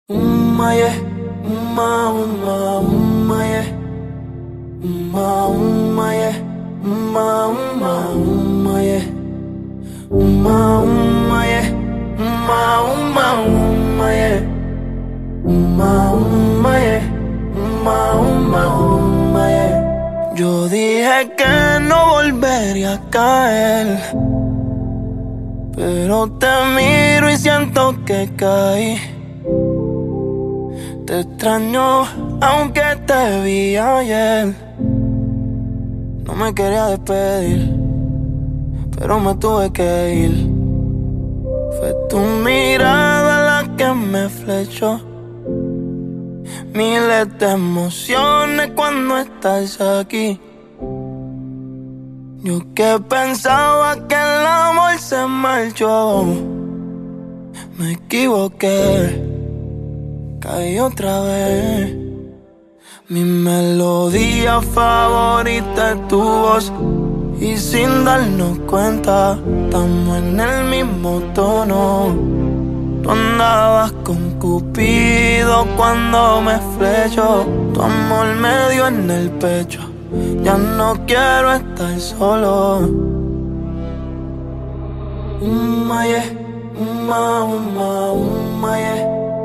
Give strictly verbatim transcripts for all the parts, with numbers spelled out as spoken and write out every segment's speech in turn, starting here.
Umma, yeah. Umma, umma, umma, yeah. Umma, umma, yeah. Umma, umma, umma, yeah. Umma, umma, yeah. Umma, umma, umma, yeah. Umma, umma, yeah. Umma, umma, umma, yeah. Yo dije que no volvería a caer, pero te miro y siento que caí. Te extraño aunque te vi ayer. No me quería despedir, pero me tuve que ir. Fue tu mirada la que me flechó. Miles de emociones cuando estás aquí. Yo que pensaba que el amor se marchó, me equivoqué, caí otra vez. Mi melodía favorita es tu voz, y sin darnos cuenta estamos en el mismo tono. Tú andabas con Cupido cuando me flechó. Tu amor me dio en el pecho. Ya no quiero estar solo. Umma, yeah. Umma, umma, umma, yeah.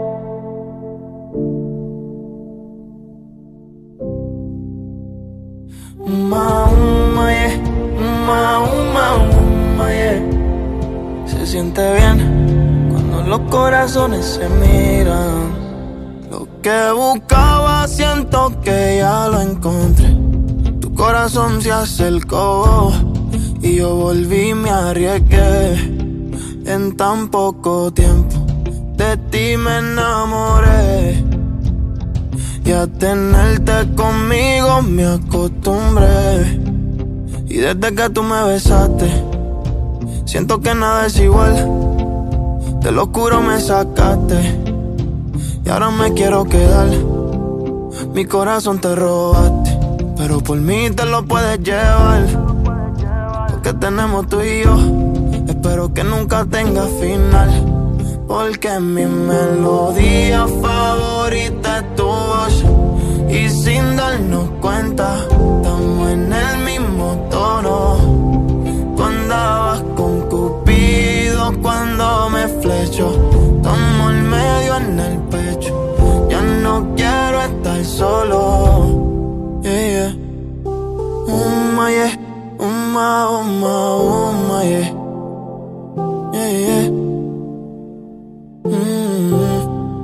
Umma, umma, yeah. Umma, umma, umma, yeah. Se siente bien cuando los corazones se miran. Lo que buscaba siento que ya lo encontré. Tu corazón se acercó y yo volví, me arriesgué. En tan poco tiempo de ti me enamoré, y a tenerte conmigo me acostumbré. Y desde que tú me besaste siento que nada es igual. De lo oscuro me sacaste y ahora me quiero quedar. Mi corazón te robaste, pero por mí te lo puedes llevar. Lo que tenemos tú y yo, espero que nunca tenga final. Porque mi melodía favorita es tu voz, y sin darnos cuenta estamos en el mismo tono. Tú andabas con Cupido cuando me flechó. Tu amor me dio en el pecho. Ya no quiero estar solo. Yeah, yeah. Umma, yeah. Umma, umma, umma, yeah. Yeah, yeah. Mm-hmm.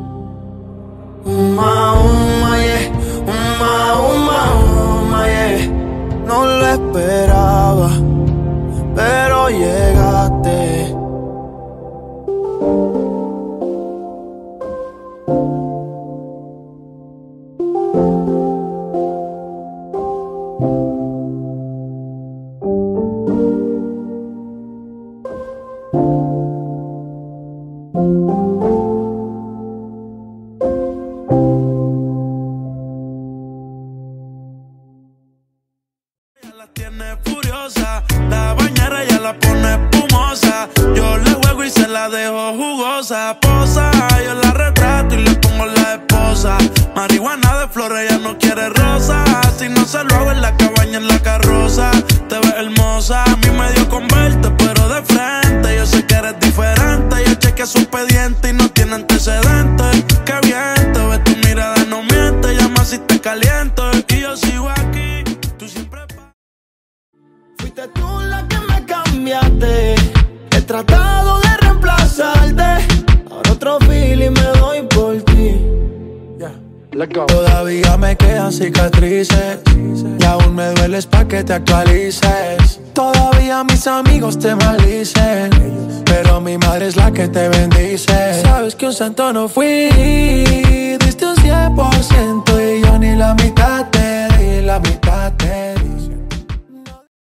Umma, umma, yeah. Umma, umma, umma, yeah. No lo esperaba, pero llegaste. Tiene furiosa, la bañera ya la pone espumosa. Yo le juego y se la dejo jugosa. Posa, yo la retrato y le pongo la esposa. Marihuana de flores, ella no quiere rosa. Si no se lo hago en la cabaña, en la carroza. Te ves hermosa, a mí me dio con verte, pero de frente. Yo sé que eres diferente. Yo chequeé su expediente y no tiene antecedentes. Qué bien, te ves, tu mirada no miente. Llama si te caliento y yo sigo aquí. Tú siempre. Fuiste tú la que me cambiaste. He tratado de reemplazarte. Ahora otro feeling me doy por ti. Yeah. Let's go. Todavía me quedan cicatrices y aún me dueles pa' que te actualices. Todavía mis amigos te maldicen, pero mi madre es la que te bendice. Sabes que un santo no fui, diste un cien por ciento y yo ni la mitad te di, la mitad te di.